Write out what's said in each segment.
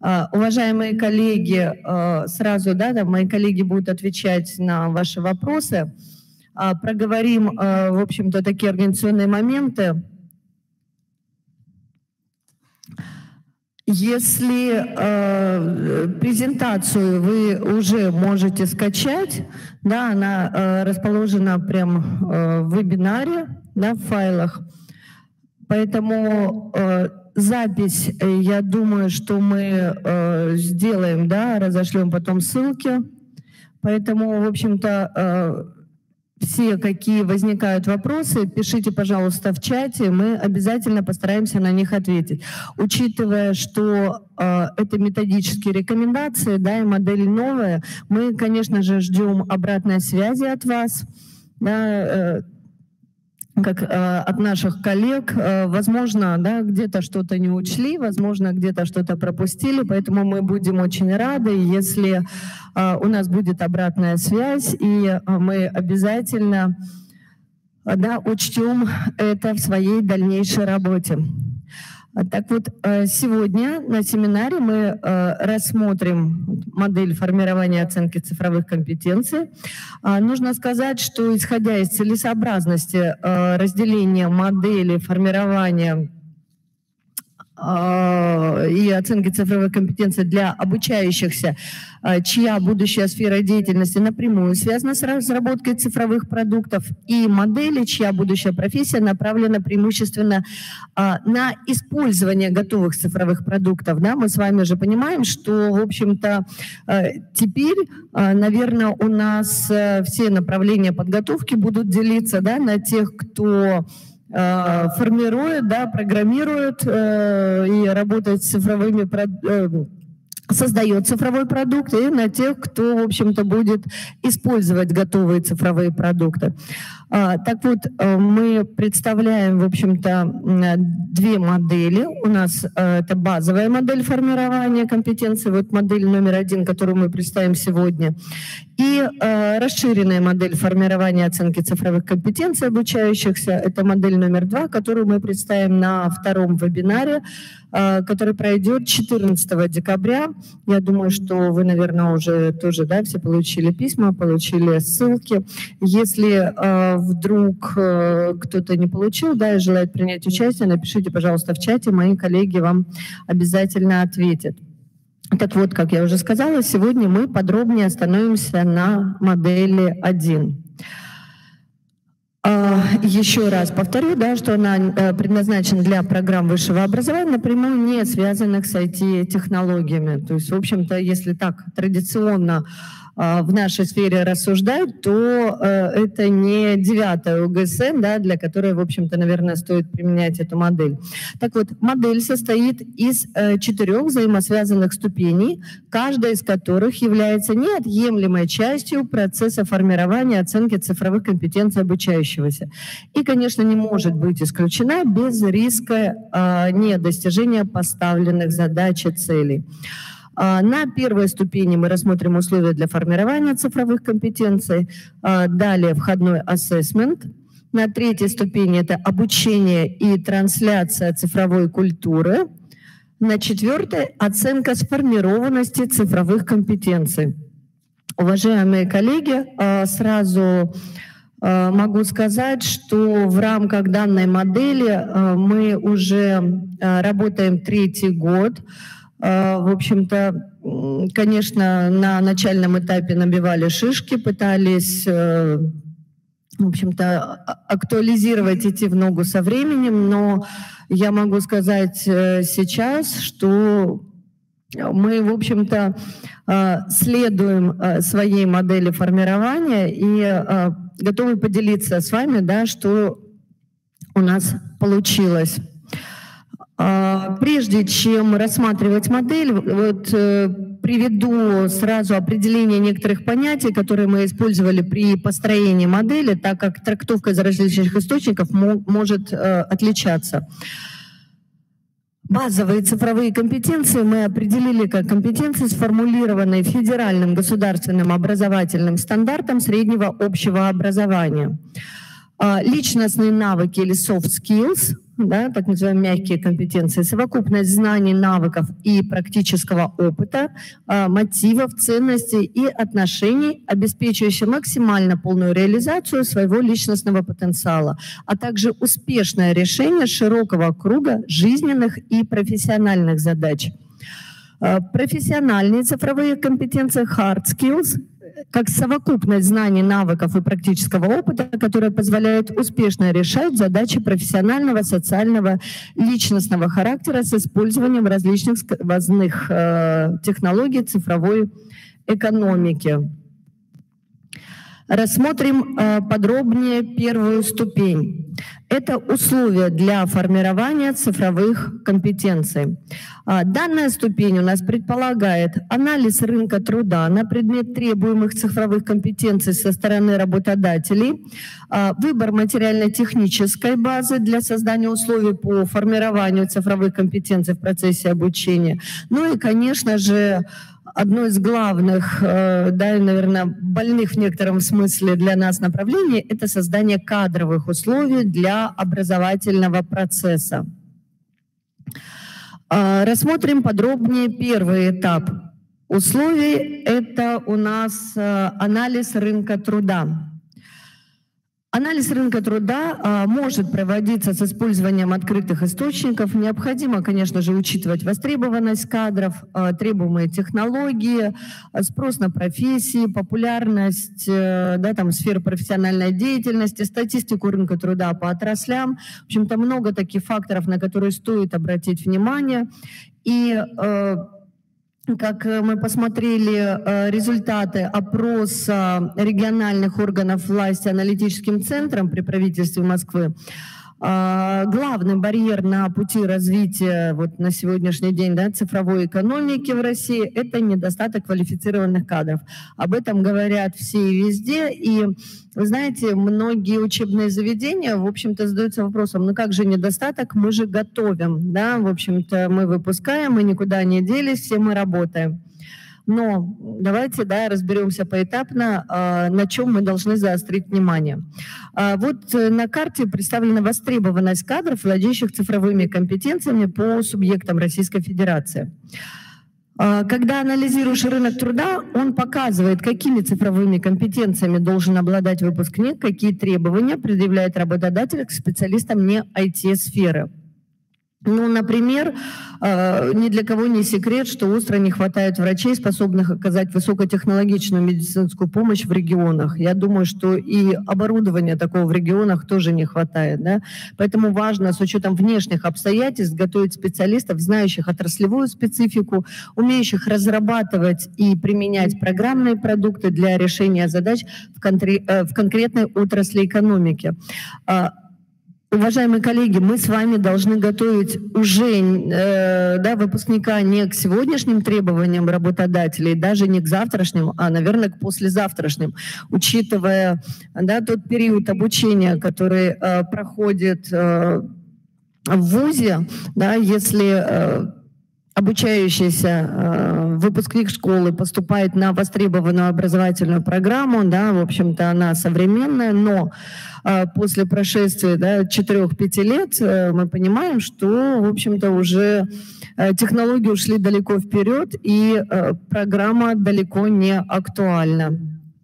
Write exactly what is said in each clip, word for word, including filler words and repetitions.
Уважаемые коллеги, сразу, да, да, мои коллеги будут отвечать на ваши вопросы. Проговорим, в общем-то, такие организационные моменты. Если э, презентацию вы уже можете скачать, да, она э, расположена прямо э, в вебинаре, да, в файлах. Поэтому э, запись, я думаю, что мы э, сделаем, да, разошлем потом ссылки. Поэтому, в общем-то, э, все, какие возникают вопросы, пишите, пожалуйста, в чате, мы обязательно постараемся на них ответить. Учитывая, что э, это методические рекомендации, да, и модель новая, мы, конечно же, ждем обратной связи от вас, да, э, как э, от наших коллег. Э, возможно, да, где-то что-то не учли, возможно, где-то что-то пропустили, поэтому мы будем очень рады, если э, у нас будет обратная связь, и э, мы обязательно э, да, учтем это в своей дальнейшей работе. Так вот, сегодня на семинаре мы рассмотрим модель формирования и оценки цифровых компетенций. Нужно сказать, что исходя из целесообразности разделения модели формирования и оценки цифровых компетенций для обучающихся, чья будущая сфера деятельности напрямую связана с разработкой цифровых продуктов, и модели, чья будущая профессия направлена преимущественно на использование готовых цифровых продуктов. Да, мы с вами же понимаем, что, в общем-то, теперь, наверное, у нас все направления подготовки будут делиться, да, на тех, кто формирует, да, программирует э, и работает с цифровыми, э, создает цифровой продукт, и на тех, кто, в общем-то, будет использовать готовые цифровые продукты. А, так вот, мы представляем, в общем-то, две модели. У нас а, это базовая модель формирования компетенций, вот модель номер один, которую мы представим сегодня, и э, расширенная модель формирования и оценки цифровых компетенций обучающихся. Это модель номер два, которую мы представим на втором вебинаре, э, который пройдет четырнадцатого декабря. Я думаю, что вы, наверное, уже тоже, да, все получили письма, получили ссылки. Если э, вдруг э, кто-то не получил, да, и желает принять участие, напишите, пожалуйста, в чате, мои коллеги вам обязательно ответят. Так вот, как я уже сказала, сегодня мы подробнее остановимся на модели один. Еще раз повторю, да, что она предназначена для программ высшего образования, напрямую не связанных с ай ти-технологиями. То есть, в общем-то, если так традиционно в нашей сфере рассуждать, то э, это не девятая о гэ эс эн, да, для которой, в общем-то, наверное, стоит применять эту модель. Так вот, модель состоит из э, четырех взаимосвязанных ступеней, каждая из которых является неотъемлемой частью процесса формирования и оценки цифровых компетенций обучающегося. И, конечно, не может быть исключена без риска э, недостижения поставленных задач и целей. На первой ступени мы рассмотрим условия для формирования цифровых компетенций, далее входной ассессмент. На третьей ступени это обучение и трансляция цифровой культуры. На четвертой оценка сформированности цифровых компетенций. Уважаемые коллеги, сразу могу сказать, что в рамках данной модели мы уже работаем третий год. В общем-то, конечно, на начальном этапе набивали шишки, пытались, в общем-то, актуализировать, идти в ногу со временем, но я могу сказать сейчас, что мы, в общем-то, следуем своей модели формирования и готовы поделиться с вами, да, что у нас получилось. Прежде чем рассматривать модель, вот, э, приведу сразу определение некоторых понятий, которые мы использовали при построении модели, так как трактовка из различных источников мо может э, отличаться. Базовые цифровые компетенции мы определили как компетенции, сформулированные федеральным государственным образовательным стандартом среднего общего образования. Личностные навыки или soft skills – да, так называемые мягкие компетенции, совокупность знаний, навыков и практического опыта, мотивов, ценностей и отношений, обеспечивающие максимально полную реализацию своего личностного потенциала, а также успешное решение широкого круга жизненных и профессиональных задач. Профессиональные цифровые компетенции hard skills как совокупность знаний, навыков и практического опыта, которые позволяют успешно решать задачи профессионального, социального, личностного характера с использованием различных сквозных э, технологий цифровой экономики. Рассмотрим э, подробнее первую ступень. Это условия для формирования цифровых компетенций. А, данная ступень у нас предполагает анализ рынка труда на предмет требуемых цифровых компетенций со стороны работодателей, а, выбор материально-технической базы для создания условий по формированию цифровых компетенций в процессе обучения. Ну и, конечно же, одно из главных, да, наверное, больных в некотором смысле для нас направлений – это создание кадровых условий для образовательного процесса. Рассмотрим подробнее первый этап условий. Это у нас анализ рынка труда. Анализ рынка труда а, может проводиться с использованием открытых источников. Необходимо, конечно же, учитывать востребованность кадров, а, требуемые технологии, а, спрос на профессии, популярность а, да, там, сфер профессиональной деятельности, статистику рынка труда по отраслям. В общем-то, много таких факторов, на которые стоит обратить внимание. И а, как мы посмотрели результаты опроса региональных органов власти аналитическим центром при правительстве Москвы, главный барьер на пути развития вот на сегодняшний день, да, цифровой экономики в России – это недостаток квалифицированных кадров. Об этом говорят все и везде. И, вы знаете, многие учебные заведения, в общем-то, задаются вопросом, ну как же недостаток, мы же готовим, да, в общем-то, мы выпускаем, мы никуда не делись, все мы работаем. Но давайте, да, разберемся поэтапно, на чем мы должны заострить внимание. Вот на карте представлена востребованность кадров, владеющих цифровыми компетенциями по субъектам Российской Федерации. Когда анализируешь рынок труда, он показывает, какими цифровыми компетенциями должен обладать выпускник, какие требования предъявляет работодатель к специалистам не ай ти-сферы. Ну, например, ни для кого не секрет, что остро не хватает врачей, способных оказать высокотехнологичную медицинскую помощь в регионах. Я думаю, что и оборудования такого в регионах тоже не хватает. Да? Поэтому важно с учетом внешних обстоятельств готовить специалистов, знающих отраслевую специфику, умеющих разрабатывать и применять программные продукты для решения задач в, конкре- в конкретной отрасли экономики. Уважаемые коллеги, мы с вами должны готовить уже э, да, выпускника не к сегодняшним требованиям работодателей, даже не к завтрашним, а, наверное, к послезавтрашним, учитывая, да, тот период обучения, который э, проходит э, в вузе, да, если э, обучающийся э, выпускник школы поступает на востребованную образовательную программу, да, в общем-то, она современная, но э, после прошествия, да, четырёх-пяти лет э, мы понимаем, что, в общем-то, уже э, технологии ушли далеко вперед, и э, программа далеко не актуальна.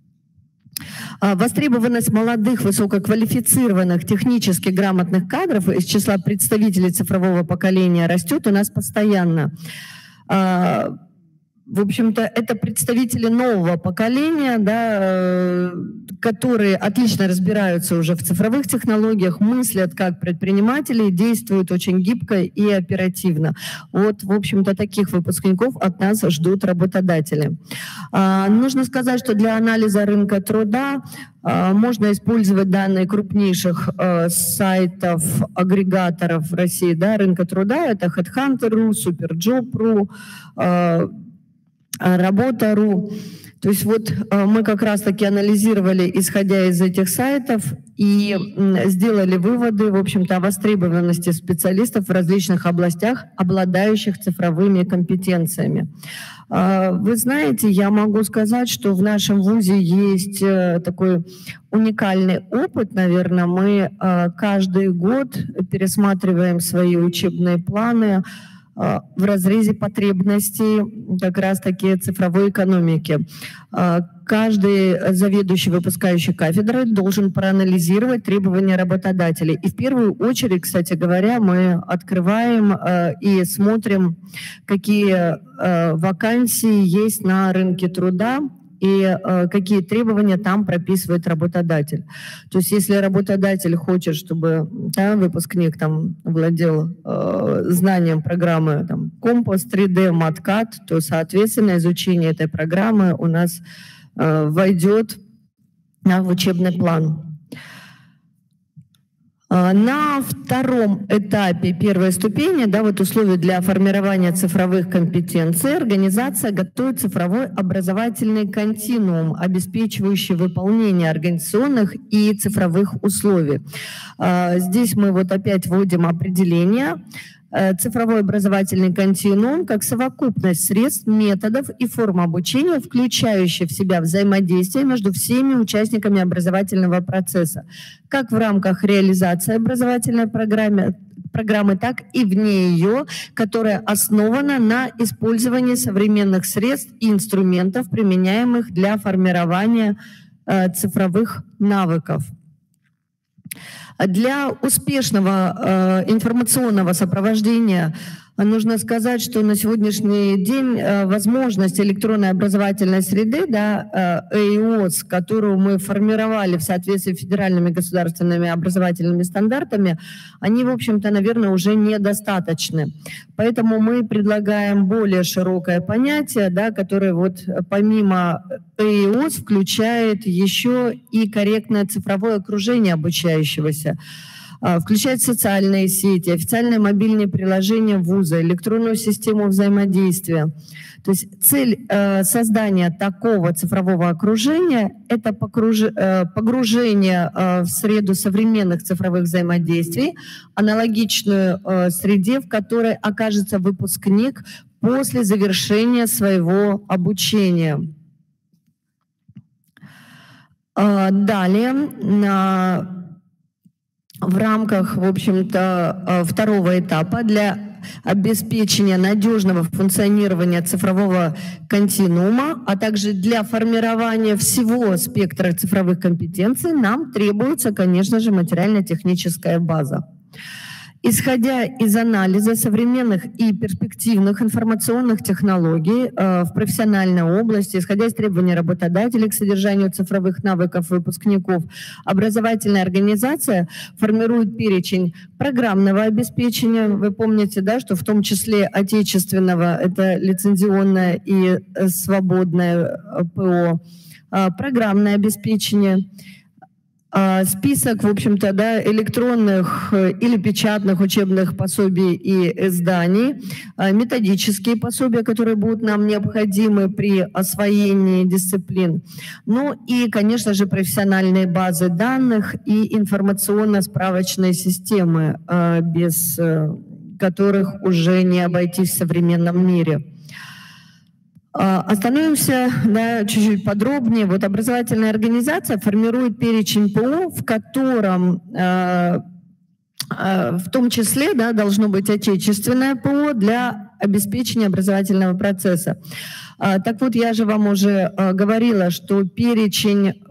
Востребованность молодых, высококвалифицированных, технически грамотных кадров из числа представителей цифрового поколения растет у нас постоянно. В общем-то, это представители нового поколения, да, которые отлично разбираются уже в цифровых технологиях, мыслят как предприниматели, действуют очень гибко и оперативно. Вот, в общем-то, таких выпускников от нас ждут работодатели. А, нужно сказать, что для анализа рынка труда а, можно использовать данные крупнейших а, сайтов, агрегаторов в России, да, рынка труда. Это HeadHunter точка ру, Superjob точка ру, а, Работа точка ру. То есть вот мы как раз-таки анализировали, исходя из этих сайтов, и сделали выводы, в общем-то, о востребованности специалистов в различных областях, обладающих цифровыми компетенциями. Вы знаете, я могу сказать, что в нашем вузе есть такой уникальный опыт, наверное. Мы каждый год пересматриваем свои учебные планы в разрезе потребностей как раз-таки цифровой экономики. Каждый заведующий выпускающей кафедрой должен проанализировать требования работодателей. И в первую очередь, кстати говоря, мы открываем и смотрим, какие вакансии есть на рынке труда и э, какие требования там прописывает работодатель. То есть если работодатель хочет, чтобы да, выпускник там владел э, знанием программы там, Compass, три дэ, маткад, то, соответственно, изучение этой программы у нас э, войдет да, в учебный план. На втором этапе первой ступени, да, вот условия для формирования цифровых компетенций, организация готовит цифровой образовательный континуум, обеспечивающий выполнение организационных и цифровых условий. Здесь мы вот опять вводим определение. Цифровой образовательный континуум как совокупность средств, методов и форм обучения, включающая в себя взаимодействие между всеми участниками образовательного процесса, как в рамках реализации образовательной программы, программы, так и вне ее, которая основана на использовании современных средств и инструментов, применяемых для формирования э, цифровых навыков. Для успешного э, информационного сопровождения нужно сказать, что на сегодняшний день э, возможность электронной образовательной среды, да, э, эй и о эс, которую мы формировали в соответствии с федеральными государственными образовательными стандартами, они, в общем-то, наверное, уже недостаточны. Поэтому мы предлагаем более широкое понятие, да, которое вот помимо эй и о эс включает еще и корректное цифровое окружение обучающегося. Включает социальные сети, официальные мобильные приложения вуза, электронную систему взаимодействия. То есть цель э, создания такого цифрового окружения – это погруж... э, погружение э, в среду современных цифровых взаимодействий, аналогичную э, среде, в которой окажется выпускник после завершения своего обучения. Э, далее на в рамках, в общем-то, второго этапа для обеспечения надежного функционирования цифрового континуума, а также для формирования всего спектра цифровых компетенций нам требуется, конечно же, материально-техническая база. Исходя из анализа современных и перспективных информационных технологий э, в профессиональной области, исходя из требований работодателей к содержанию цифровых навыков выпускников, образовательная организация формирует перечень программного обеспечения. Вы помните, да, что в том числе отечественного, это лицензионное и свободное ПО, э, программное обеспечение, список, в общем-то, да, электронных или печатных учебных пособий и изданий, методические пособия, которые будут нам необходимы при освоении дисциплин. Ну и, конечно же, профессиональные базы данных и информационно-справочные системы, без которых уже не обойтись в современном мире. Остановимся да, чуть-чуть подробнее. Вот образовательная организация формирует перечень ПО, в котором э, э, в том числе да, должно быть отечественное ПО для обеспечения образовательного процесса. Э, так вот, я же вам уже э, говорила, что перечень э,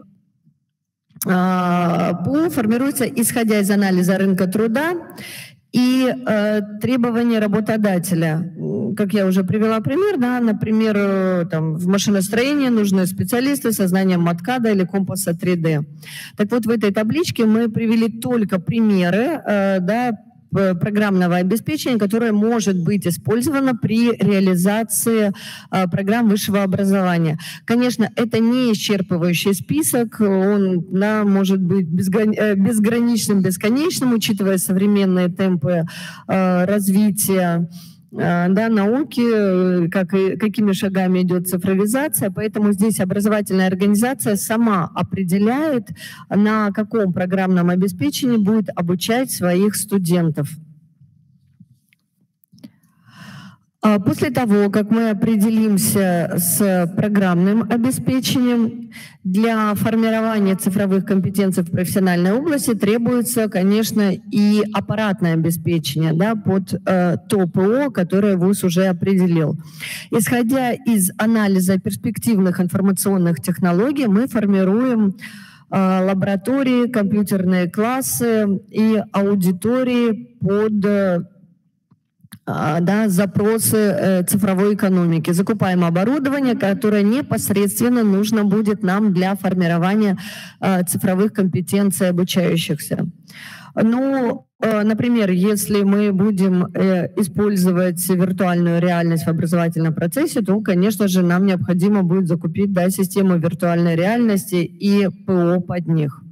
ПО формируется исходя из анализа рынка труда и э, требования работодателя. Как я уже привела пример, да, например, э, там, в машиностроении нужны специалисты со знанием маткада или компаса три дэ. Так вот, в этой табличке мы привели только примеры э, да, программного обеспечения, которое может быть использовано при реализации э, программ высшего образования. Конечно, это не исчерпывающий список, он да, может быть безграничным, бесконечным, учитывая современные темпы э, развития да, науки, как и, какими шагами идет цифровизация, поэтому здесь образовательная организация сама определяет, на каком программном обеспечении будет обучать своих студентов. После того, как мы определимся с программным обеспечением, для формирования цифровых компетенций в профессиональной области требуется, конечно, и аппаратное обеспечение, да, под э, то ПО, которое вуз уже определил. Исходя из анализа перспективных информационных технологий, мы формируем э, лаборатории, компьютерные классы и аудитории под э, да, запросы э, цифровой экономики. Закупаем оборудование, которое непосредственно нужно будет нам для формирования э, цифровых компетенций обучающихся. Ну, э, например, если мы будем э, использовать виртуальную реальность в образовательном процессе, то, конечно же, нам необходимо будет закупить, да, систему виртуальной реальности и ПО под них.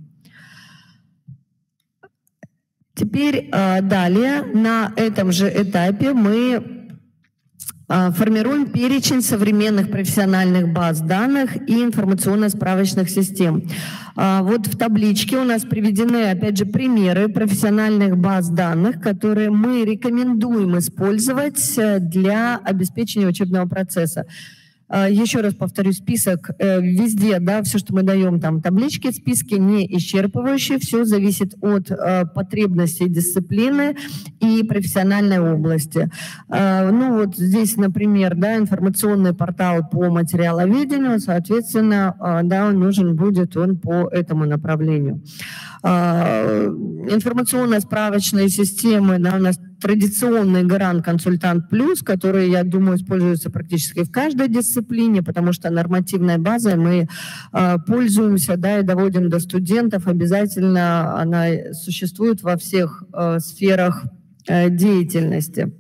Теперь далее, на этом же этапе мы формируем перечень современных профессиональных баз данных и информационно-справочных систем. Вот в табличке у нас приведены, опять же, примеры профессиональных баз данных, которые мы рекомендуем использовать для обеспечения учебного процесса. Еще раз повторю, список везде, да, все, что мы даем, там таблички, списки не исчерпывающие, все зависит от э, потребностей дисциплины и профессиональной области. Э, ну вот здесь, например, да, информационный портал по материаловедению, соответственно, э, да, нужен будет он по этому направлению. Э, информационно-справочные системы, да, у нас традиционный Гарант Консультант Плюс, который, я думаю, используется практически в каждой дисциплине, потому что нормативной базой мы э, пользуемся, да, и доводим до студентов. Обязательно она существует во всех э, сферах э, деятельности.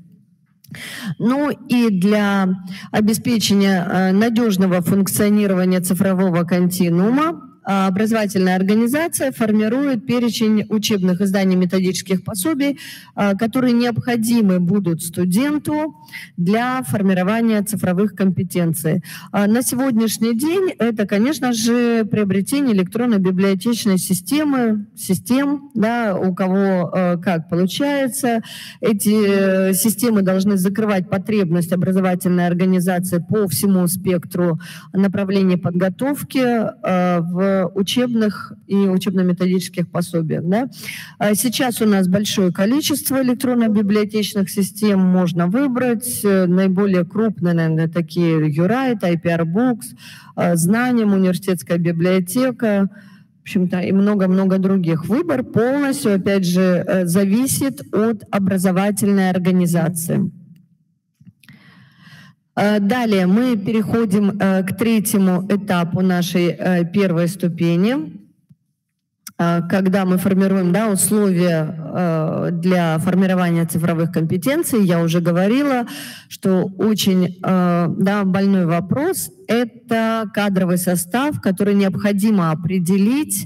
Ну и для обеспечения э, надежного функционирования цифрового континуума образовательная организация формирует перечень учебных изданий методических пособий, которые необходимы будут студенту для формирования цифровых компетенций. На сегодняшний день это, конечно же, приобретение электронно-библиотечной системы, систем, да, у кого как получается. Эти системы должны закрывать потребность образовательной организации по всему спектру направлений подготовки в учебных и учебно-методических пособиях. Да? Сейчас у нас большое количество электронно-библиотечных систем, можно выбрать. Наиболее крупные, наверное, такие Юрайт, ай пи ар Books, Знанием, университетская библиотека, в общем-то, и много-много других. Выбор полностью, опять же, зависит от образовательной организации. Далее мы переходим к третьему этапу нашей первой ступени, когда мы формируем, да, условия для формирования цифровых компетенций. Я уже говорила, что очень, да, больной вопрос – это кадровый состав, который необходимо определить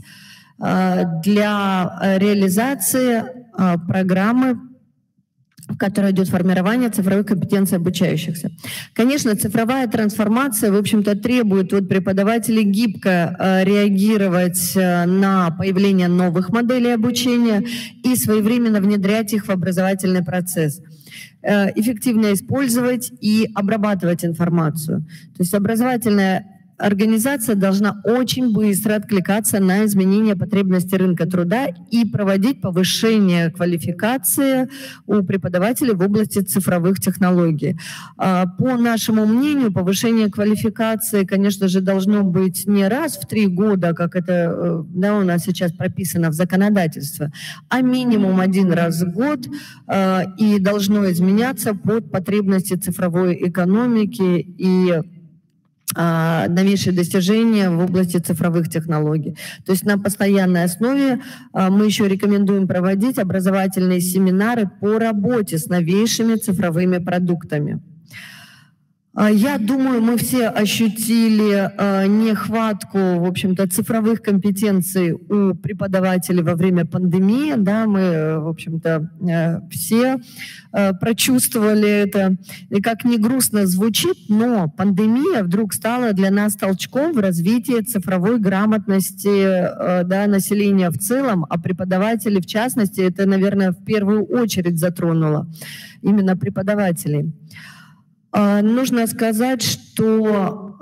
для реализации программы, в которой идет формирование цифровых компетенций обучающихся. Конечно, цифровая трансформация, в общем-то, требует от преподавателей гибко э, реагировать э, на появление новых моделей обучения и своевременно внедрять их в образовательный процесс. Э, эффективно использовать и обрабатывать информацию. То есть образовательная организация должна очень быстро откликаться на изменения потребностей рынка труда и проводить повышение квалификации у преподавателей в области цифровых технологий. По нашему мнению, повышение квалификации, конечно же, должно быть не раз в три года, как это, да, у нас сейчас прописано в законодательстве, а минимум один раз в год, и должно изменяться под потребности цифровой экономики и новейшие достижения в области цифровых технологий. То есть на постоянной основе мы еще рекомендуем проводить образовательные семинары по работе с новейшими цифровыми продуктами. Я думаю, мы все ощутили нехватку, в общем-то, цифровых компетенций у преподавателей во время пандемии. Да, мы, в общем-то, все прочувствовали это. И как ни грустно звучит, но пандемия вдруг стала для нас толчком в развитии цифровой грамотности, да, населения в целом, а преподавателей в частности, это, наверное, в первую очередь затронуло именно преподавателей. Нужно сказать, что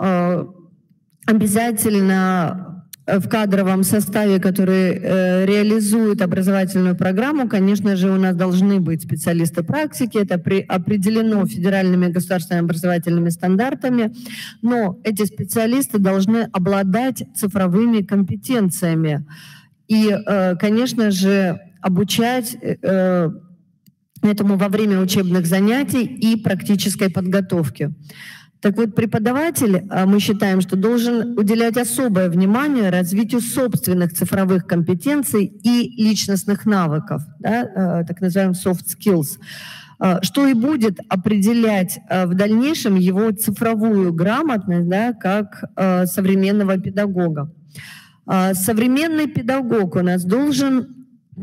обязательно в кадровом составе, который реализует образовательную программу, конечно же, у нас должны быть специалисты практики, это определено федеральными государственными образовательными стандартами, но эти специалисты должны обладать цифровыми компетенциями и, конечно же, обучать этому во время учебных занятий и практической подготовки. Так вот, преподаватель, мы считаем, что должен уделять особое внимание развитию собственных цифровых компетенций и личностных навыков, да, так называемых soft skills, что и будет определять в дальнейшем его цифровую грамотность, да, как современного педагога. Современный педагог у нас должен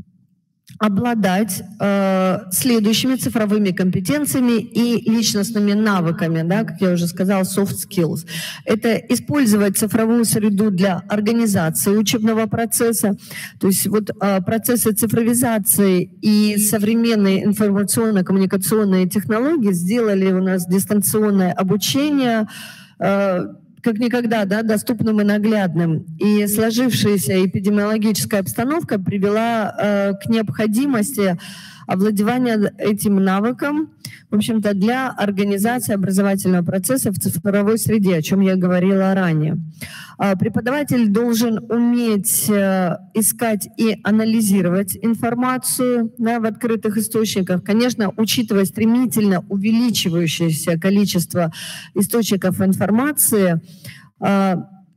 обладать э, следующими цифровыми компетенциями и личностными навыками, да, как я уже сказала, soft skills. Это использовать цифровую среду для организации учебного процесса, то есть вот э, процессы цифровизации и современные информационно-коммуникационные технологии сделали у нас дистанционное обучение э, как никогда, да, доступным и наглядным. И сложившаяся эпидемиологическая обстановка привела э, к необходимости овладевания этим навыком, в общем-то, для организации образовательного процесса в цифровой среде, о чем я говорила ранее. А преподаватель должен уметь э, искать и анализировать информацию, да, в открытых источниках, конечно, учитывая стремительно увеличивающееся количество источников информации, э,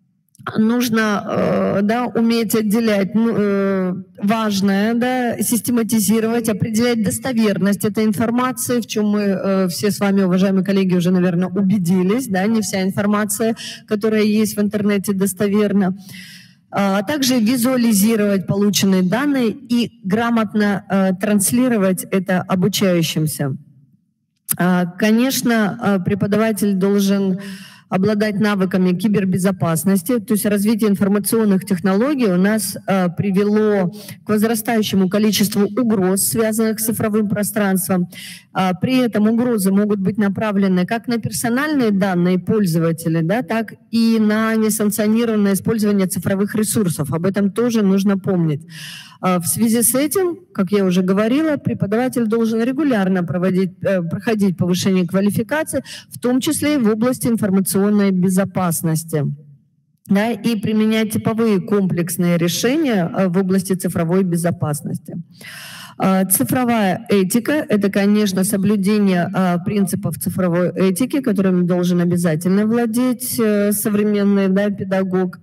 нужно э, да, уметь отделять ну, э, важное, да, систематизировать, определять достоверность этой информации, в чем мы э, все с вами, уважаемые коллеги, уже, наверное, убедились. Да, не вся информация, которая есть в интернете, достоверна. А также визуализировать полученные данные и грамотно э, транслировать это обучающимся. А, конечно, преподаватель должен обладать навыками кибербезопасности, то есть развитие информационных технологий у нас э, привело к возрастающему количеству угроз, связанных с цифровым пространством. А, при этом угрозы могут быть направлены как на персональные данные пользователей, да, так и на несанкционированное использование цифровых ресурсов. Об этом тоже нужно помнить. В связи с этим, как я уже говорила, преподаватель должен регулярно проводить, проходить повышение квалификации, в том числе и в области информационной безопасности, да, и применять типовые комплексные решения в области цифровой безопасности. Цифровая этика – это, конечно, соблюдение принципов цифровой этики, которыми должен обязательно владеть современный, да, педагог.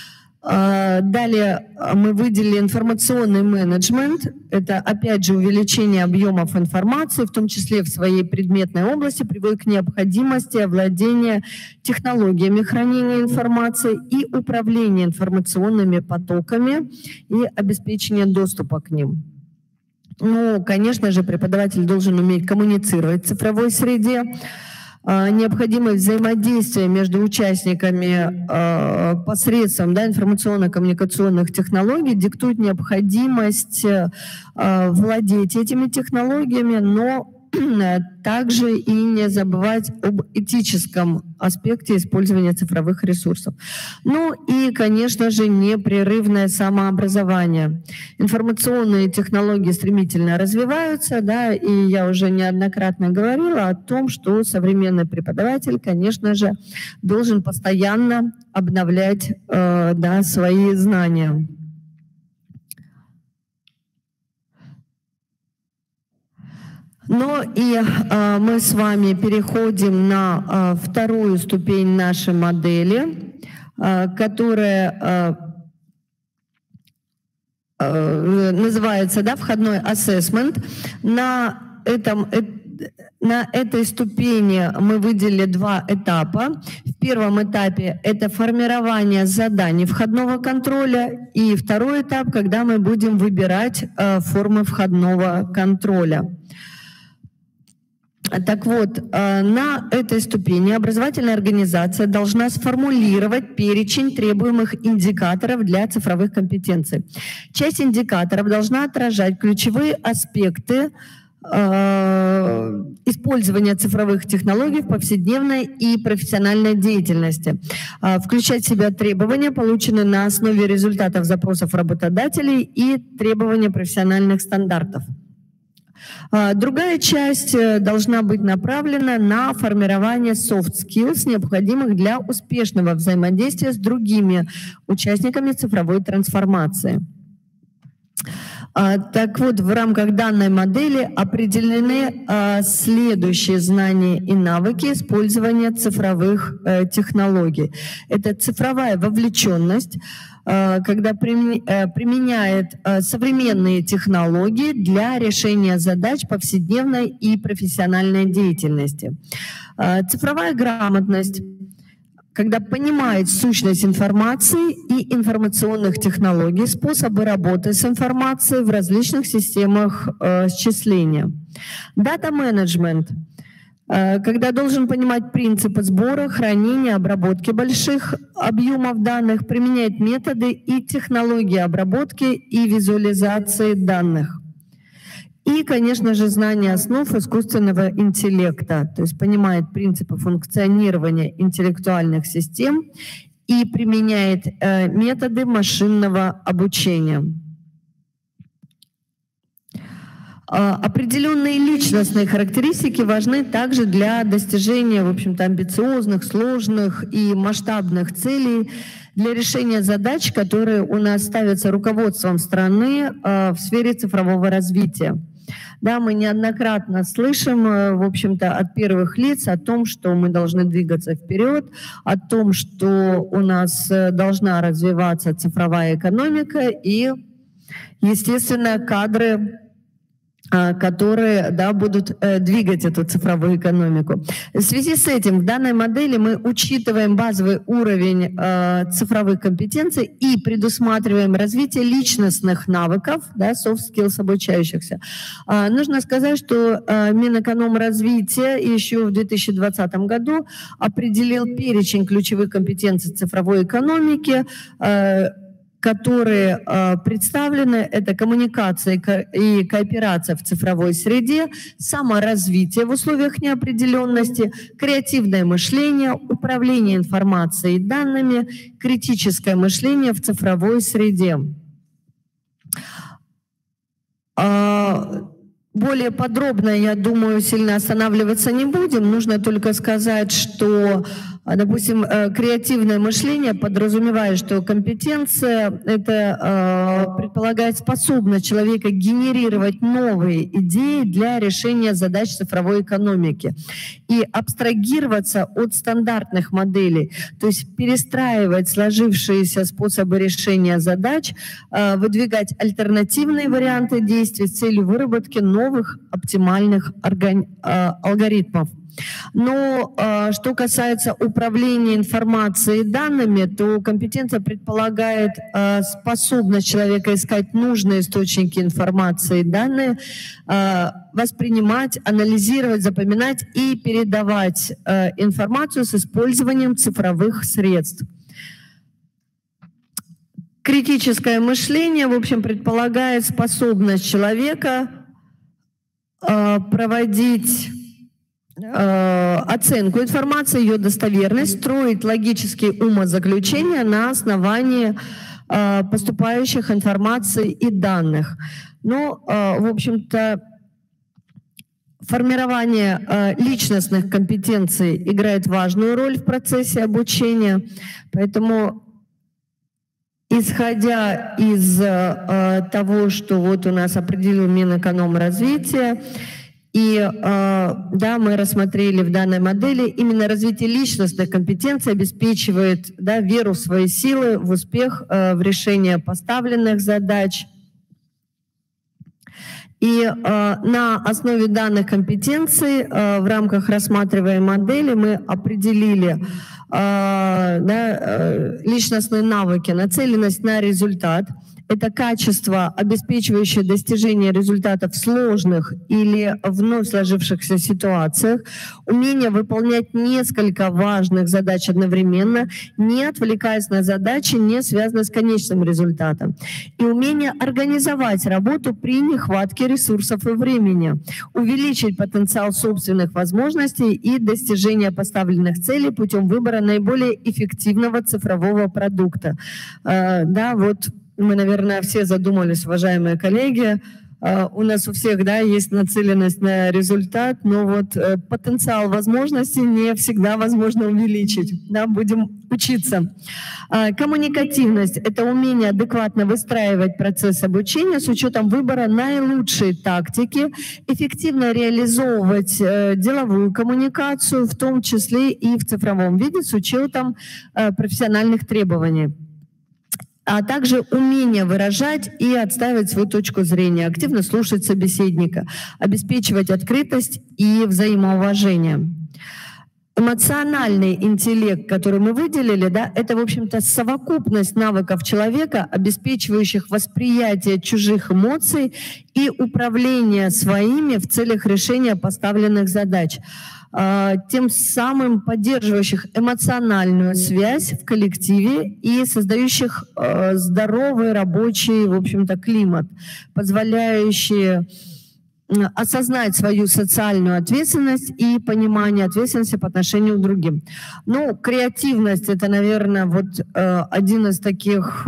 Далее мы выделили информационный менеджмент. Это, опять же, увеличение объемов информации, в том числе в своей предметной области, приводит к необходимости овладения технологиями хранения информации и управления информационными потоками и обеспечения доступа к ним. Ну, конечно же, преподаватель должен уметь коммуницировать в цифровой среде. Необходимость взаимодействия между участниками э, посредством, да, информационно-коммуникационных технологий диктует необходимость э, владеть этими технологиями, но также и не забывать об этическом аспекте использования цифровых ресурсов. Ну и, конечно же, непрерывное самообразование. Информационные технологии стремительно развиваются, да, и я уже неоднократно говорила о том, что современный преподаватель, конечно же, должен постоянно обновлять э, да, свои знания. Ну и э, мы с вами переходим на э, вторую ступень нашей модели, э, которая э, э, называется, да, входной ассессмент. На этом, э, на этой ступени мы выделили два этапа. В первом этапе это формирование заданий входного контроля, и второй этап, когда мы будем выбирать э, формы входного контроля. Так вот, на этой ступени образовательная организация должна сформулировать перечень требуемых индикаторов для цифровых компетенций. Часть индикаторов должна отражать ключевые аспекты э, использования цифровых технологий в повседневной и профессиональной деятельности, э, включать в себя требования, полученные на основе результатов запросов работодателей, и требования профессиональных стандартов. Другая часть должна быть направлена на формирование soft skills, необходимых для успешного взаимодействия с другими участниками цифровой трансформации. Так вот, в рамках данной модели определены следующие знания и навыки использования цифровых технологий. Это цифровая вовлеченность, когда применяет современные технологии для решения задач повседневной и профессиональной деятельности. Цифровая грамотность, когда понимает сущность информации и информационных технологий, способы работы с информацией в различных системах счисления. Дата-менеджмент, когда должен понимать принципы сбора, хранения, обработки больших объемов данных, применяет методы и технологии обработки и визуализации данных. И, конечно же, знание основ искусственного интеллекта, то есть понимает принципы функционирования интеллектуальных систем и применяет э, методы машинного обучения. Определенные личностные характеристики важны также для достижения, в общем-то, амбициозных, сложных и масштабных целей, для решения задач, которые у нас ставятся руководством страны в сфере цифрового развития. Да, мы неоднократно слышим, в общем-то, от первых лиц о том, что мы должны двигаться вперед, о том, что у нас должна развиваться цифровая экономика и, естественно, кадры, которые, да, будут э, двигать эту цифровую экономику. В связи с этим в данной модели мы учитываем базовый уровень э, цифровых компетенций и предусматриваем развитие личностных навыков, да, soft skills обучающихся. Э, нужно сказать, что э, Минэкономразвития еще в две тысячи двадцатом году определил перечень ключевых компетенций цифровой экономики, э, которые э, представлены, это коммуникация и, ко и кооперация в цифровой среде, саморазвитие в условиях неопределенности, креативное мышление, управление информацией и данными, критическое мышление в цифровой среде. Э, более подробно, я думаю, сильно останавливаться не будем. Нужно только сказать, что, допустим, креативное мышление подразумевает, что компетенция это э, предполагает способность человека генерировать новые идеи для решения задач цифровой экономики и абстрагироваться от стандартных моделей, то есть перестраивать сложившиеся способы решения задач, э, выдвигать альтернативные варианты действий с целью выработки новых оптимальных органи- э, алгоритмов. Но э, что касается управления информацией и данными, то компетенция предполагает э, способность человека искать нужные источники информации и данные, э, воспринимать, анализировать, запоминать и передавать э, информацию с использованием цифровых средств. Критическое мышление, в общем, предполагает способность человека э, проводить оценку информации, ее достоверность, строить логические умозаключения на основании э, поступающих информаций и данных. Ну, э, в общем-то, формирование э, личностных компетенций играет важную роль в процессе обучения, поэтому, исходя из э, того, что вот у нас определил Минэкономразвития, и э, да, мы рассмотрели в данной модели, именно развитие личностных компетенций обеспечивает, да, веру в свои силы, в успех, э, в решение поставленных задач. И э, на основе данных компетенций э, в рамках рассматриваемой модели мы определили э, да, э, личностные навыки, нацеленность на результат. Это качество, обеспечивающее достижение результатов в сложных или вновь сложившихся ситуациях, умение выполнять несколько важных задач одновременно, не отвлекаясь на задачи, не связанные с конечным результатом, и умение организовать работу при нехватке ресурсов и времени, увеличить потенциал собственных возможностей и достижения поставленных целей путем выбора наиболее эффективного цифрового продукта. Да, вот мы, наверное, все задумались, уважаемые коллеги, у нас у всех, да, есть нацеленность на результат, но вот потенциал возможностей не всегда возможно увеличить. Да, будем учиться. Коммуникативность – это умение адекватно выстраивать процесс обучения с учетом выбора наилучшей тактики, эффективно реализовывать деловую коммуникацию, в том числе и в цифровом виде, с учетом профессиональных требований. А также умение выражать и отстаивать свою точку зрения, активно слушать собеседника, обеспечивать открытость и взаимоуважение. Эмоциональный интеллект, который мы выделили, да, это, в общем-то, совокупность навыков человека, обеспечивающих восприятие чужих эмоций и управление своими в целях решения поставленных задач, тем самым поддерживающих эмоциональную связь в коллективе и создающих здоровый рабочий, в общем-то, климат, позволяющий осознать свою социальную ответственность и понимание ответственности по отношению к другим. Ну, креативность – это, наверное, вот один из таких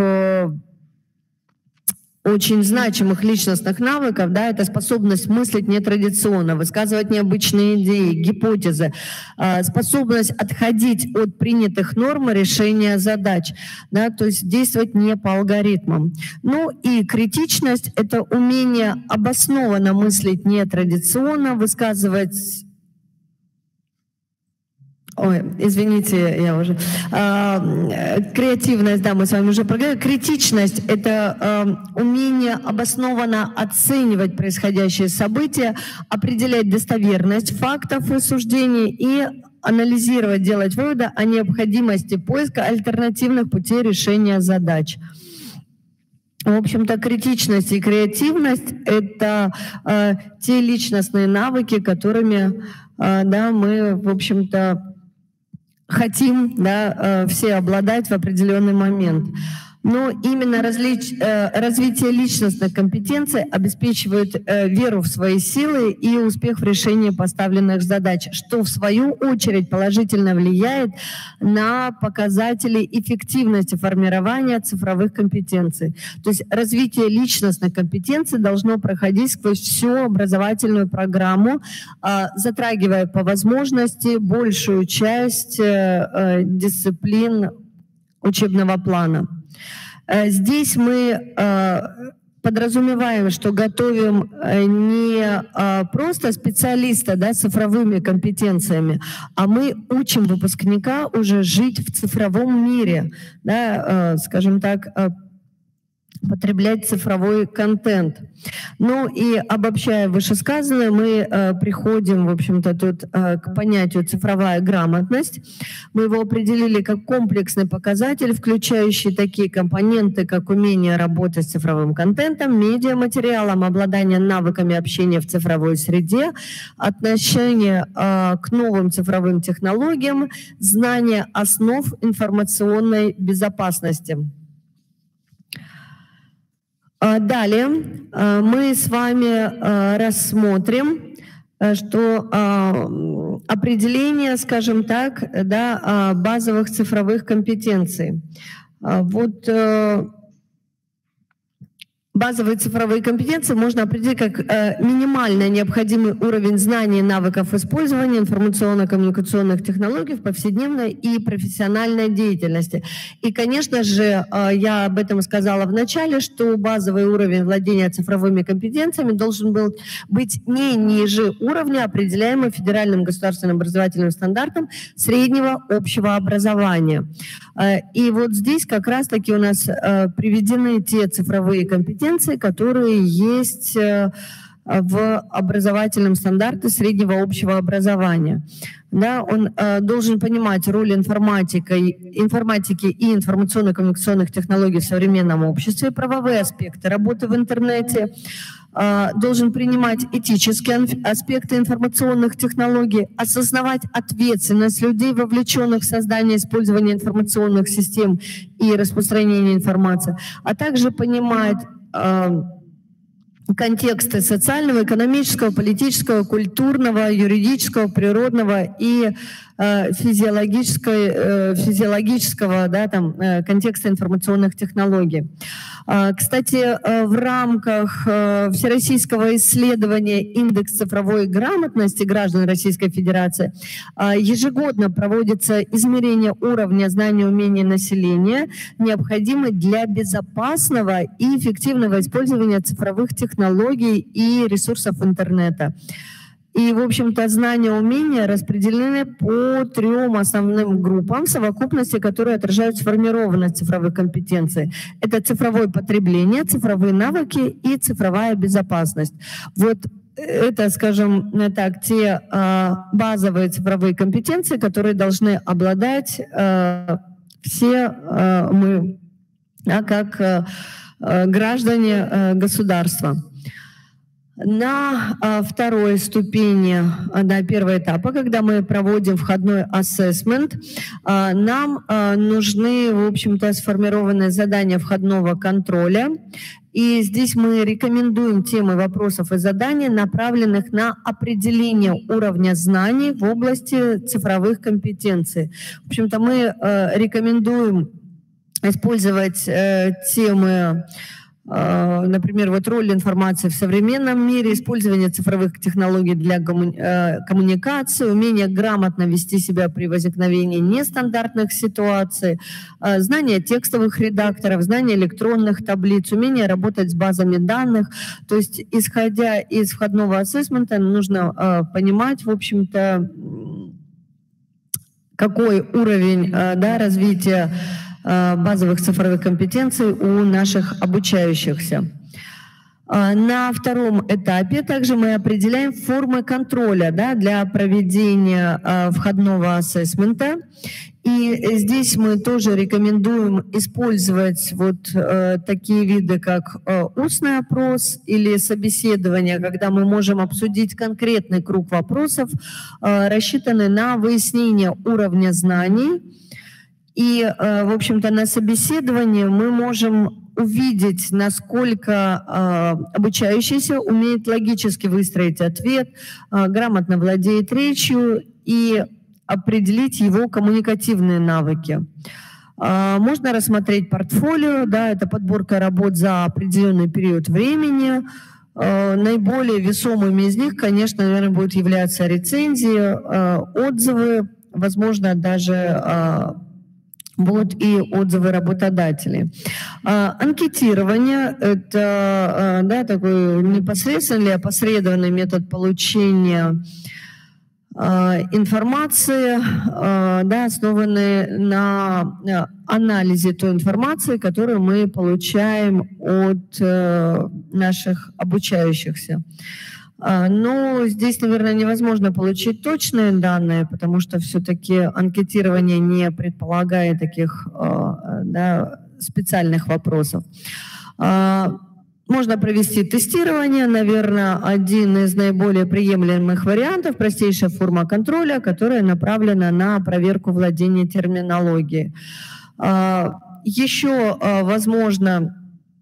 очень значимых личностных навыков, да, это способность мыслить нетрадиционно, высказывать необычные идеи, гипотезы, э, способность отходить от принятых норм решения задач, да, то есть действовать не по алгоритмам. Ну и критичность – это умение обоснованно мыслить нетрадиционно, высказывать... Ой, извините, я уже... А, креативность, да, мы с вами уже проговорили. Критичность – это а, умение обоснованно оценивать происходящие события, определять достоверность фактов и суждений и анализировать, делать выводы о необходимости поиска альтернативных путей решения задач. В общем-то, критичность и креативность – это а, те личностные навыки, которыми а, да, мы, в общем-то, хотим, да, все обладать в определенный момент. Но именно различ... развитие личностных компетенций обеспечивает веру в свои силы и успех в решении поставленных задач, что в свою очередь положительно влияет на показатели эффективности формирования цифровых компетенций. То есть развитие личностных компетенций должно проходить сквозь всю образовательную программу, затрагивая по возможности большую часть дисциплин учебного плана. Здесь мы подразумеваем, что готовим не просто специалиста, да, с цифровыми компетенциями, а мы учим выпускника уже жить в цифровом мире, да, скажем так, потреблять цифровой контент. Ну и обобщая вышесказанное, мы э, приходим, в общем-то, тут э, к понятию цифровая грамотность. Мы его определили как комплексный показатель, включающий такие компоненты, как умение работать с цифровым контентом, медиаматериалом, обладание навыками общения в цифровой среде, отношение э, к новым цифровым технологиям, знание основ информационной безопасности. Далее мы с вами рассмотрим, что определение, скажем так, да, базовых цифровых компетенций. Вот базовые цифровые компетенции можно определить как э, минимально необходимый уровень знаний и навыков использования информационно-коммуникационных технологий в повседневной и профессиональной деятельности. И, конечно же, э, я об этом сказала в начале, что базовый уровень владения цифровыми компетенциями должен был быть не ниже уровня, определяемого федеральным государственным образовательным стандартом среднего общего образования. Э, и вот здесь как раз-таки у нас э, приведены те цифровые компетенции, компетенции, которые есть в образовательном стандарте среднего общего образования. Да, он э, должен понимать роль информатики, информатики и информационно-коммуникационных технологий в современном обществе, правовые аспекты работы в интернете, э, должен принимать этические аспекты информационных технологий, осознавать ответственность людей, вовлеченных в создание и использование информационных систем и распространение информации, а также понимать э, контексты социального, экономического, политического, культурного, юридического, природного и э, физиологического, э, физиологического да, там, э, контекста информационных технологий. Э, кстати, э, в рамках э, всероссийского исследования «Индекс цифровой грамотности граждан Российской Федерации» э, ежегодно проводится измерение уровня знаний и умений населения, необходимых для безопасного и эффективного использования цифровых технологий и ресурсов интернета. И, в общем-то, знания, умения распределены по трем основным группам совокупности, которые отражают сформированность цифровых компетенций. Это цифровое потребление, цифровые навыки и цифровая безопасность. Вот это, скажем так, те э, базовые цифровые компетенции, которые должны обладать э, все э, мы, а, как э, граждане э, государства. На а, второй ступени, на первого этапа, когда мы проводим входной ассессмент, а, нам а, нужны, в общем-то, сформированные задания входного контроля. И здесь мы рекомендуем темы вопросов и заданий, направленных на определение уровня знаний в области цифровых компетенций. В общем-то, мы а, рекомендуем использовать а, темы, например, вот роль информации в современном мире, использование цифровых технологий для коммуникации, умение грамотно вести себя при возникновении нестандартных ситуаций, знание текстовых редакторов, знание электронных таблиц, умение работать с базами данных. То есть, исходя из входного ассессмента, нужно понимать, в общем-то, какой уровень да, развития базовых цифровых компетенций у наших обучающихся. На втором этапе также мы определяем формы контроля да, для проведения входного ассессмента. И здесь мы тоже рекомендуем использовать вот э, такие виды, как э, устный опрос или собеседование, когда мы можем обсудить конкретный круг вопросов, э, рассчитанный на выяснение уровня знаний. И, в общем-то, на собеседовании мы можем увидеть, насколько обучающийся умеет логически выстроить ответ, грамотно владеет речью и определить его коммуникативные навыки. Можно рассмотреть портфолио, да, это подборка работ за определенный период времени. Наиболее весомыми из них, конечно, наверное, будут являться рецензии, отзывы, возможно, даже будут и отзывы работодателей. А, анкетирование – это да, такой непосредственный или опосредованный метод получения а, информации, а, да, основанный на анализе той информации, которую мы получаем от а, наших обучающихся. Но здесь, наверное, невозможно получить точные данные, потому что все-таки анкетирование не предполагает таких да, специальных вопросов. Можно провести тестирование, наверное, один из наиболее приемлемых вариантов, простейшая форма контроля, которая направлена на проверку владения терминологией. Еще, возможно,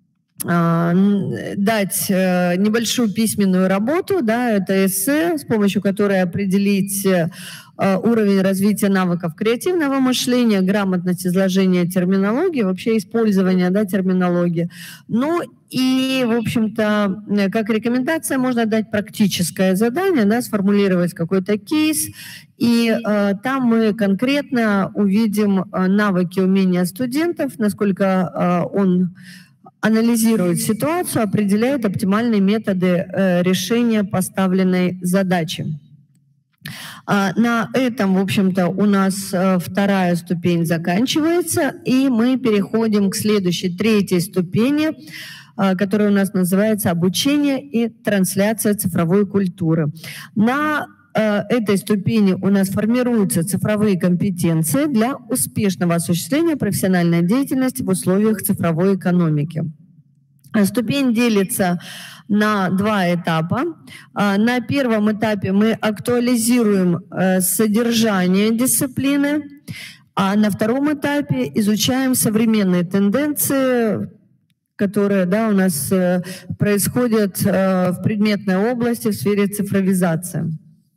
дать небольшую письменную работу, да, это эссе, с помощью которой определить уровень развития навыков креативного мышления, грамотность изложения терминологии, вообще использования да, терминологии. Ну и, в общем-то, как рекомендация можно дать практическое задание, да, сформулировать какой-то кейс, и э, там мы конкретно увидим навыки, умения студентов, насколько э, он анализирует ситуацию, определяет оптимальные методы э, решения поставленной задачи. А, на этом, в общем-то, у нас э, вторая ступень заканчивается, и мы переходим к следующей, третьей ступени. который у нас называется «Обучение и трансляция цифровой культуры». На этой ступени у нас формируются цифровые компетенции для успешного осуществления профессиональной деятельности в условиях цифровой экономики. Ступень делится на два этапа. На первом этапе мы актуализируем содержание дисциплины, а на втором этапе изучаем современные тенденции, которые, да, у нас происходят в предметной области в сфере цифровизации.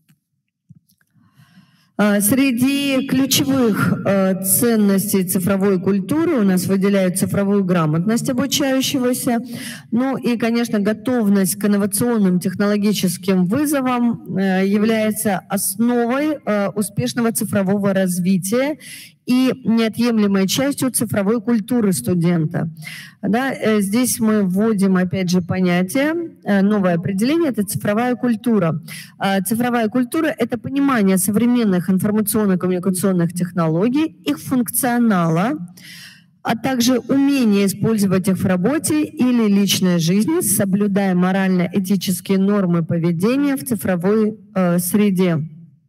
Среди ключевых э, ценностей цифровой культуры у нас выделяют цифровую грамотность обучающегося, ну и, конечно, готовность к инновационным технологическим вызовам э, является основой э, успешного цифрового развития и неотъемлемой частью цифровой культуры студента. Да, здесь мы вводим, опять же, понятие, новое определение – это цифровая культура. Цифровая культура – это понимание современных информационно-коммуникационных технологий, их функционала, а также умение использовать их в работе или личной жизни, соблюдая морально-этические нормы поведения в цифровой э, среде.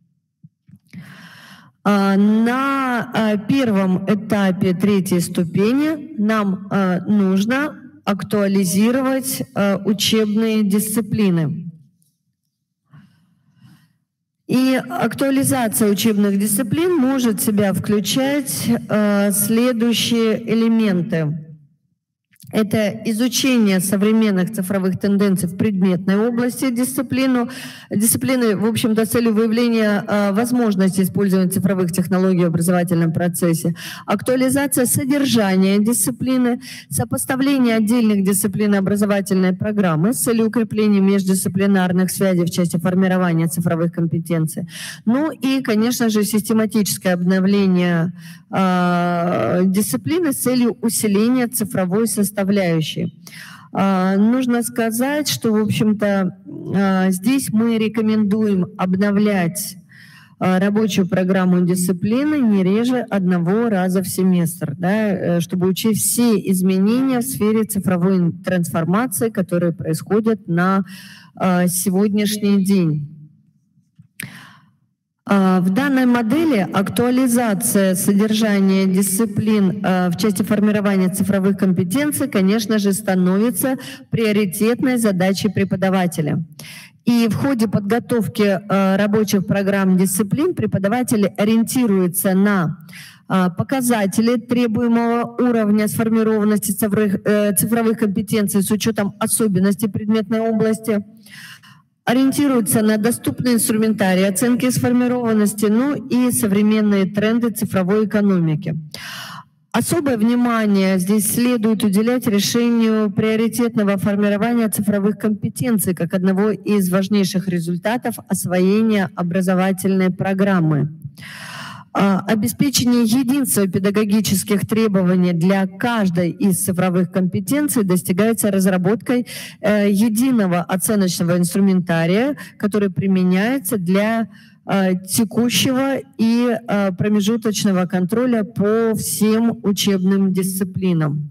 На первом этапе третьей ступени нам нужно актуализировать учебные дисциплины. И актуализация учебных дисциплин может в себя включать следующие элементы. Это изучение современных цифровых тенденций в предметной области дисциплину, дисциплины, в общем-то, с целью выявления э, возможности использования цифровых технологий в образовательном процессе, актуализация содержания дисциплины, сопоставление отдельных дисциплин образовательной программы с целью укрепления междисциплинарных связей в части формирования цифровых компетенций. Ну и, конечно же, систематическое обновление э, дисциплины с целью усиления цифровой составляющей. Нужно сказать, что, в общем-то, здесь мы рекомендуем обновлять рабочую программу дисциплины не реже одного раза в семестр, да, чтобы учесть все изменения в сфере цифровой трансформации, которые происходят на сегодняшний день. В данной модели актуализация содержания дисциплин в части формирования цифровых компетенций, конечно же, становится приоритетной задачей преподавателя. И в ходе подготовки рабочих программ дисциплин преподаватели ориентируются на показатели требуемого уровня сформированности цифровых, цифровых компетенций с учетом особенностей предметной области, ориентируются на доступный инструментарий оценки сформированности, ну и современные тренды цифровой экономики. Особое внимание здесь следует уделять решению приоритетного формирования цифровых компетенций как одного из важнейших результатов освоения образовательной программы. Обеспечение единства педагогических требований для каждой из цифровых компетенций достигается разработкой э, единого оценочного инструментария, который применяется для э, текущего и э, промежуточного контроля по всем учебным дисциплинам.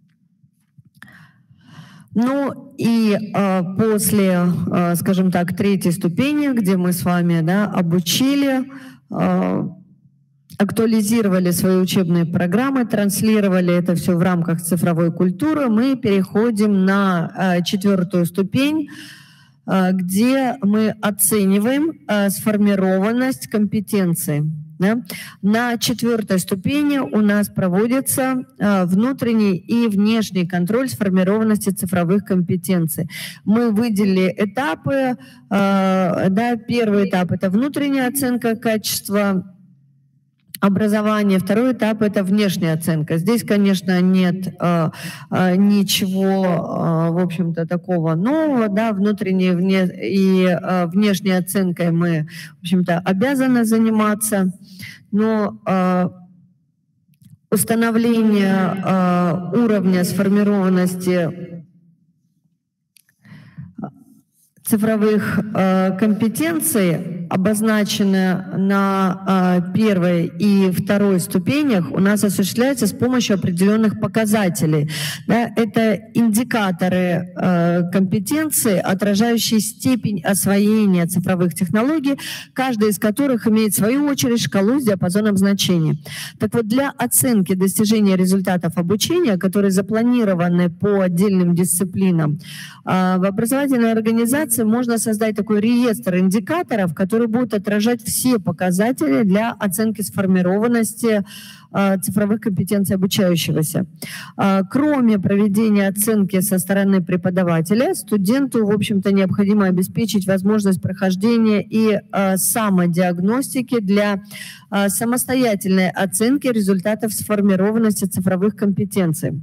Ну и э, после, э, скажем так, третьей ступени, где мы с вами, да, обучили, э, актуализировали свои учебные программы, транслировали это все в рамках цифровой культуры, мы переходим на э, четвертую ступень, э, где мы оцениваем э, сформированность компетенций. Да? На четвертой ступени у нас проводится э, внутренний и внешний контроль сформированности цифровых компетенций. Мы выделили этапы. Э, да, первый этап – это внутренняя оценка качества образование. Второй этап – это внешняя оценка. Здесь, конечно, нет э, э, ничего, э, в общем-то, такого нового. Да, внутренней вне, и э, внешней оценкой мы, в общем-то, обязаны заниматься. Но э, установление э, уровня сформированности цифровых э, компетенций обозначены на первой и второй ступенях, у нас осуществляется с помощью определенных показателей. Да, это индикаторы компетенции, отражающие степень освоения цифровых технологий, каждая из которых имеет в свою очередь шкалу с диапазоном значений. Так вот, для оценки достижения результатов обучения, которые запланированы по отдельным дисциплинам, в образовательной организации можно создать такой реестр индикаторов, которые будут отражать все показатели для оценки сформированности цифровых компетенций обучающегося. Кроме проведения оценки со стороны преподавателя, студенту, в общем-то, необходимо обеспечить возможность прохождения и самодиагностики для самостоятельной оценки результатов сформированности цифровых компетенций.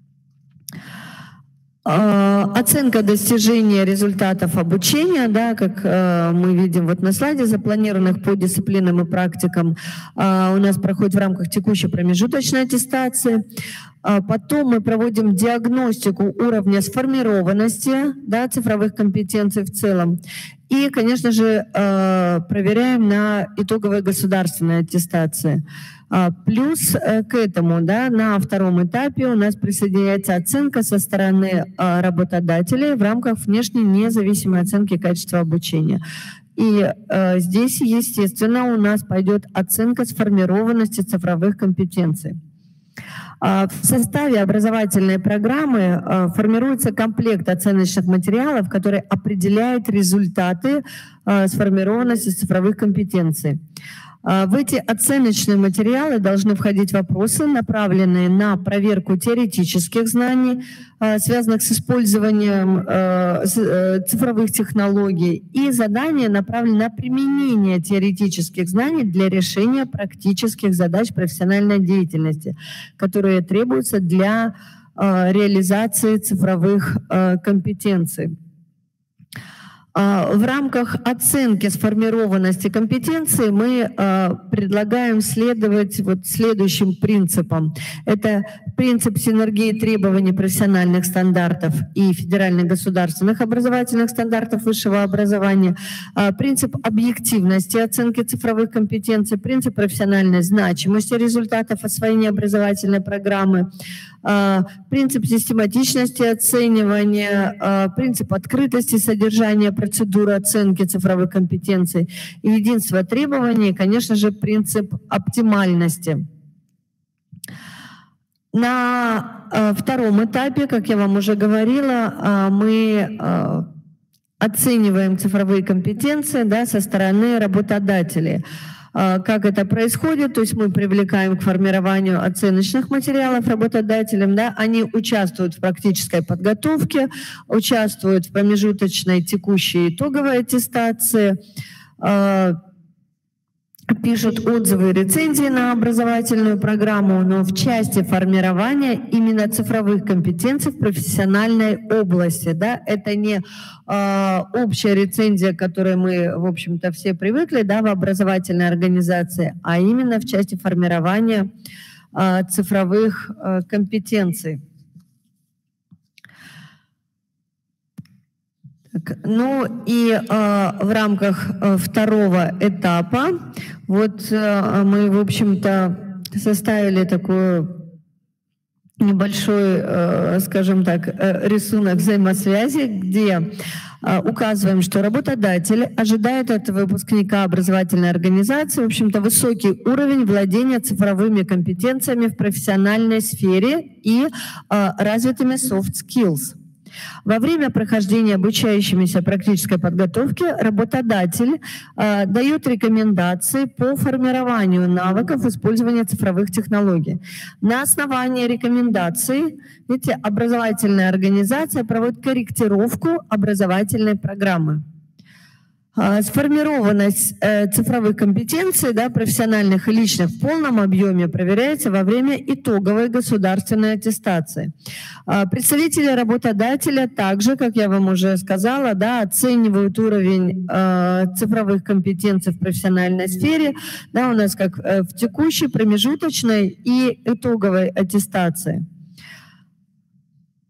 Оценка достижения результатов обучения, да, как э, мы видим вот на слайде, запланированных по дисциплинам и практикам, э, у нас проходит в рамках текущей промежуточной аттестации. А потом мы проводим диагностику уровня сформированности, да, цифровых компетенций в целом. И, конечно же, э, проверяем на итоговой государственной аттестации. Плюс к этому, да, на втором этапе у нас присоединяется оценка со стороны работодателей в рамках внешней независимой оценки качества обучения. И э, здесь, естественно, у нас пойдет оценка сформированности цифровых компетенций. В составе образовательной программы э, формируется комплект оценочных материалов, который определяет результаты э, сформированности цифровых компетенций. В эти оценочные материалы должны входить вопросы, направленные на проверку теоретических знаний, связанных с использованием цифровых технологий, и задания направлены на применение теоретических знаний для решения практических задач профессиональной деятельности, которые требуются для реализации цифровых компетенций. В рамках оценки сформированности компетенции мы предлагаем следовать вот следующим принципам. Это принцип синергии требований профессиональных стандартов и федеральных государственных образовательных стандартов высшего образования, принцип объективности оценки цифровых компетенций, принцип профессиональной значимости результатов освоения образовательной программы, принцип систематичности оценивания, принцип открытости содержания процедуры оценки цифровых компетенций и единство требований, конечно же, принцип оптимальности. На втором этапе, как я вам уже говорила, мы оцениваем цифровые компетенции, да, со стороны работодателей. Как это происходит? То есть мы привлекаем к формированию оценочных материалов работодателям, да, они участвуют в практической подготовке, участвуют в промежуточной текущей итоговой аттестации, пишут отзывы и рецензии на образовательную программу, но в части формирования именно цифровых компетенций в профессиональной области. Да, это не э, общая рецензия, к которой мы, в общем-то, все привыкли, да, в образовательной организации, а именно в части формирования э, цифровых э, компетенций. Ну и э, в рамках э, второго этапа вот э, мы, в общем-то, составили такой небольшой, э, скажем так, э, рисунок взаимосвязи, где э, указываем, что работодатель ожидает от выпускника образовательной организации, в общем-то, высокий уровень владения цифровыми компетенциями в профессиональной сфере и э, развитыми soft skills. Во время прохождения обучающимися практической подготовки работодатель э, дает рекомендации по формированию навыков использования цифровых технологий. На основании рекомендаций, видите, образовательная организация проводит корректировку образовательной программы. Сформированность э, цифровых компетенций, да, профессиональных и личных в полном объеме проверяется во время итоговой государственной аттестации. Э, представители работодателя также, как я вам уже сказала, да, оценивают уровень э, цифровых компетенций в профессиональной сфере, да, у нас как э, в текущей, промежуточной и итоговой аттестации.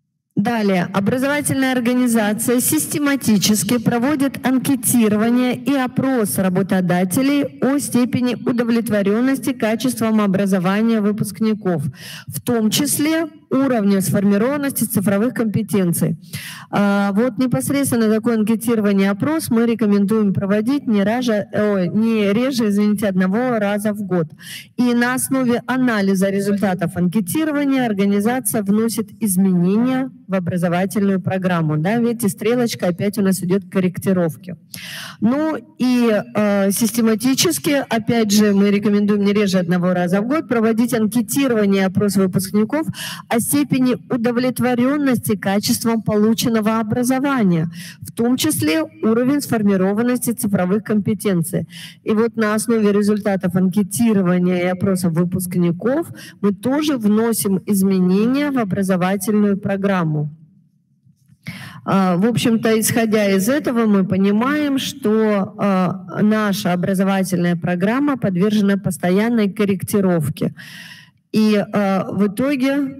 Далее, образовательная организация систематически проводит анкетирование и опрос работодателей о степени удовлетворенности качеством образования выпускников, в том числе уровня сформированности цифровых компетенций. Вот непосредственно такое анкетирование, опрос мы рекомендуем проводить не, ража, о, не реже, извините, одного раза в год. И на основе анализа результатов анкетирования организация вносит изменения в образовательную программу. Да, видите, стрелочка опять у нас идет к корректировке. Ну и э, систематически, опять же, мы рекомендуем не реже одного раза в год проводить анкетирование и опрос выпускников о степени удовлетворенности качеством полученного образования, в том числе уровень сформированности цифровых компетенций. И вот на основе результатов анкетирования и опросов выпускников мы тоже вносим изменения в образовательную программу. В общем-то, исходя из этого, мы понимаем, что наша образовательная программа подвержена постоянной корректировке. И в итоге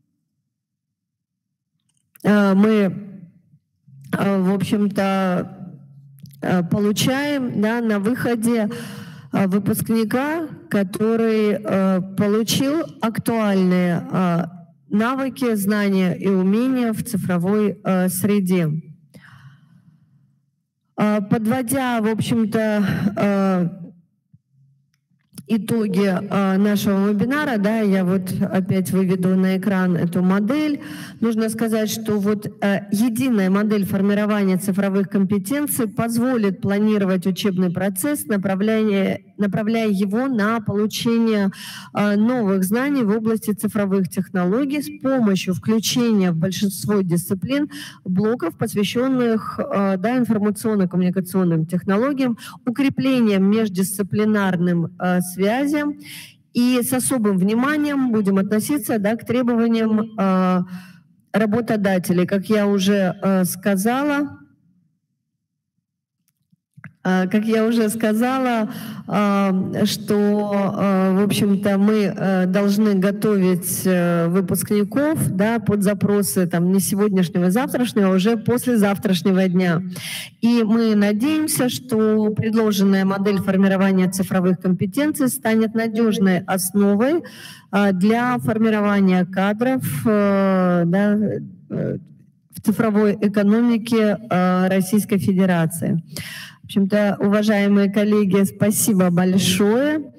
мы, в общем-то, получаем, да, на выходе выпускника, который получил актуальные навыки, знания и умения в цифровой среде. Подводя, в общем-то, итоги э, нашего вебинара, да, я вот опять выведу на экран эту модель. Нужно сказать, что вот э, единая модель формирования цифровых компетенций позволит планировать учебный процесс, направляя, направляя его на получение э, новых знаний в области цифровых технологий с помощью включения в большинство дисциплин блоков, посвященных э, да, информационно-коммуникационным технологиям, укреплением междисциплинарным э, связям, и с особым вниманием будем относиться, да, к требованиям э, работодателей. Как я уже э, сказала, э, как я уже сказала, э, что, э, в общем-то, мы э, должны готовить э, выпускников, да, под запросы там, не сегодняшнего, завтрашнего, а уже послезавтрашнего дня. И мы надеемся, что предложенная модель формирования цифровых компетенций станет надежной основой для формирования кадров, да, в цифровой экономике Российской Федерации. В общем-то, уважаемые коллеги, спасибо большое.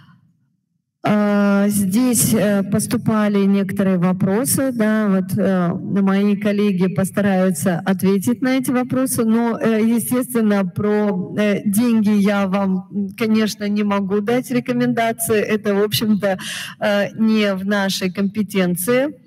Здесь поступали некоторые вопросы, да, вот мои коллеги постараются ответить на эти вопросы, но, естественно, про деньги я вам, конечно, не могу дать рекомендации, это, в общем-то, не в нашей компетенции.